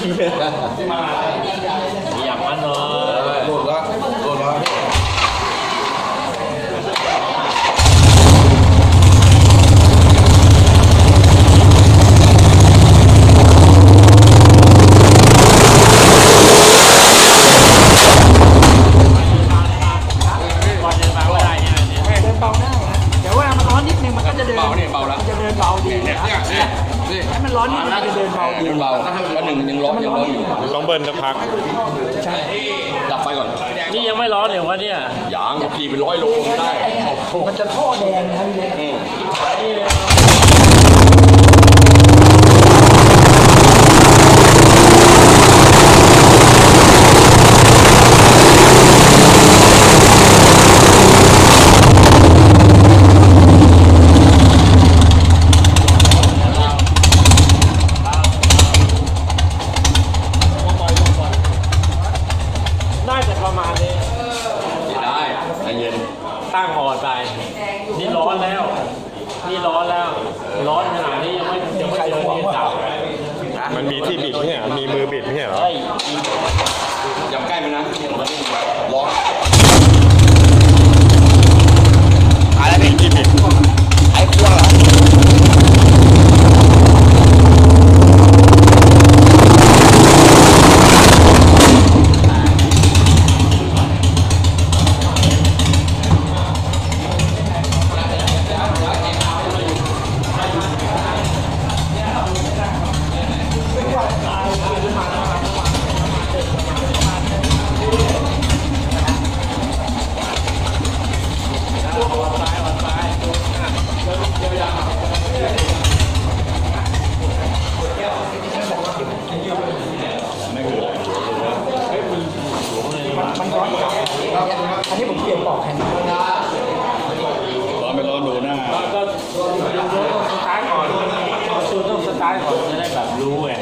อย่างนั้นเลยหลุดแล้วให้มันร้อนนิดนึงจะเดินเบาดีเบาแล้วหนึ่งยังร้อนอยู่ต้องเบิ้ลสักพักใช่ดับไฟก่อนนี่ยังไม่ร้อนเลยวะเนี่ยยังขี่เป็น100 โลได้มันจะท่อแดงนะพี่เล็กตั้งหอดไปนี่ร้อนแล้วร้อนขนาดนี้ยังไม่เจอที่จับมันมีที่บิดเนี่ยมีมือบิดไม่ใช่เหรออย่าใกล้มันนะร้อนอะไรเป็นที่บิดไอ้ขั้วเหรออันนี้ผมเปลี่ยนปอกแทนร้อนไม่ร้อนดูหน้าก็ต้องสตาร์ทก่อนต้องสตาร์ทก่อนจะได้แบบรู้ไง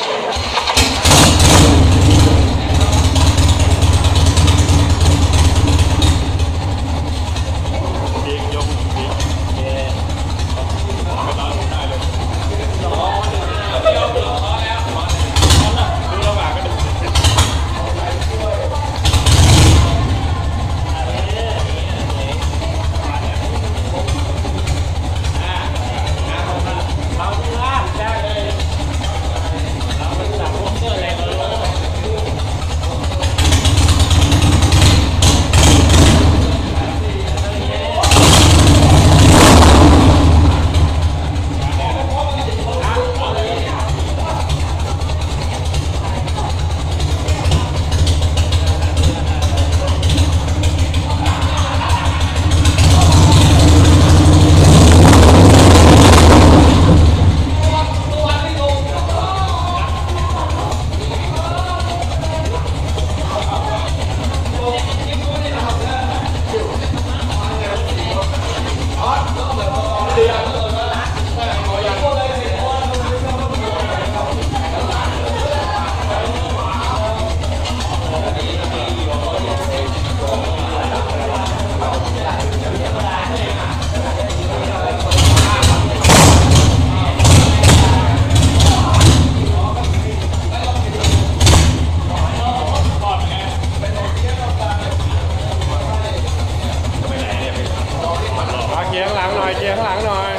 เกียร์ข้างหลังหน่อย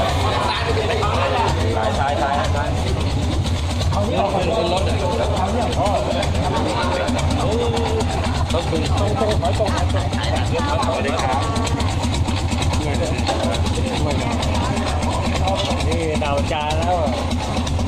ซ้ายเอานี่ออกเป็นรถเอาเนี่ยอ๋อต้องตรงนี่ดาวจาแล้ว